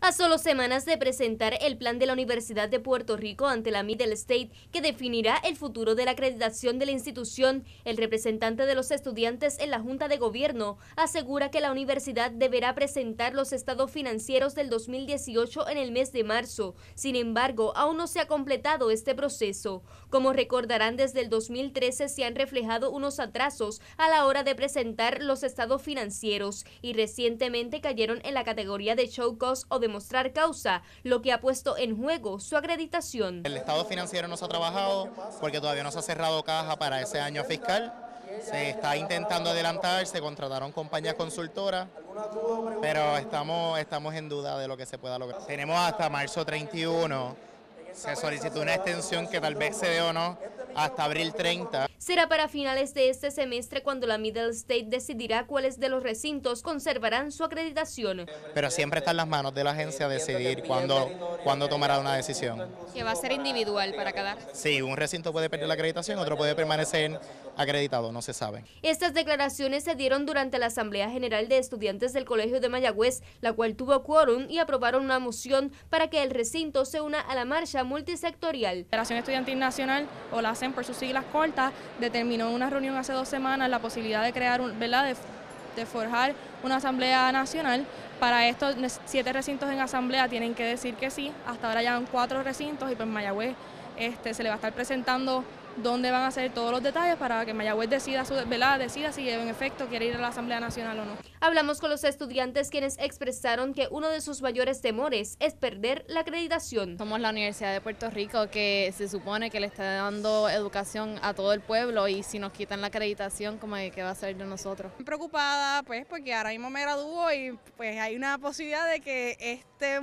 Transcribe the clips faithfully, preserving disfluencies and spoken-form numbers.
A solo semanas de presentar el plan de la Universidad de Puerto Rico ante la Middle State, que definirá el futuro de la acreditación de la institución, el representante de los estudiantes en la Junta de Gobierno asegura que la universidad deberá presentar los estados financieros del dos mil dieciocho en el mes de marzo. Sin embargo, aún no se ha completado este proceso. Como recordarán, desde el dos mil trece se han reflejado unos atrasos a la hora de presentar los estados financieros y recientemente cayeron en la categoría de show cause o de mostrar causa, lo que ha puesto en juego su acreditación. El estado financiero no se ha trabajado porque todavía no se ha cerrado caja para ese año fiscal. Se está intentando adelantar, se contrataron compañías consultoras, pero estamos, estamos en duda de lo que se pueda lograr. Tenemos hasta marzo treinta y uno, se solicitó una extensión que tal vez se dé o no, hasta abril treinta. Será para finales de este semestre cuando la Middle State decidirá cuáles de los recintos conservarán su acreditación. Pero siempre está en las manos de la agencia decidir cuándo, cuándo tomará una decisión. Que va a ser individual para cada. Sí, un recinto puede perder la acreditación, otro puede permanecer acreditado, no se sabe. Estas declaraciones se dieron durante la Asamblea General de Estudiantes del Colegio de Mayagüez, la cual tuvo quórum y aprobaron una moción para que el recinto se una a la marcha multisectorial. La Federación Estudiantil Nacional, o la S E M por sus siglas cortas, determinó en una reunión hace dos semanas la posibilidad de crear, un, ¿verdad?, de, de forjar una asamblea nacional. Para estos siete recintos en asamblea tienen que decir que sí. Hasta ahora ya van cuatro recintos y pues Mayagüez este, se le va a estar presentando dónde van a ser todos los detalles para que Mayagüez decida, su, ¿verdad?, decida si en efecto quiere ir a la Asamblea Nacional o no. Hablamos con los estudiantes, quienes expresaron que uno de sus mayores temores es perder la acreditación. Somos la Universidad de Puerto Rico, que se supone que le está dando educación a todo el pueblo, y si nos quitan la acreditación, como que ¿qué va a ser de nosotros? Estoy preocupada pues porque ahora mismo me gradúo y pues hay una posibilidad de que este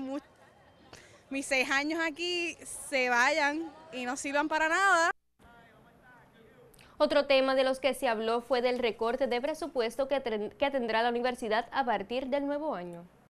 mis seis años aquí se vayan y no sirvan para nada. Otro tema de los que se habló fue del recorte de presupuesto que, que tendrá la universidad a partir del nuevo año.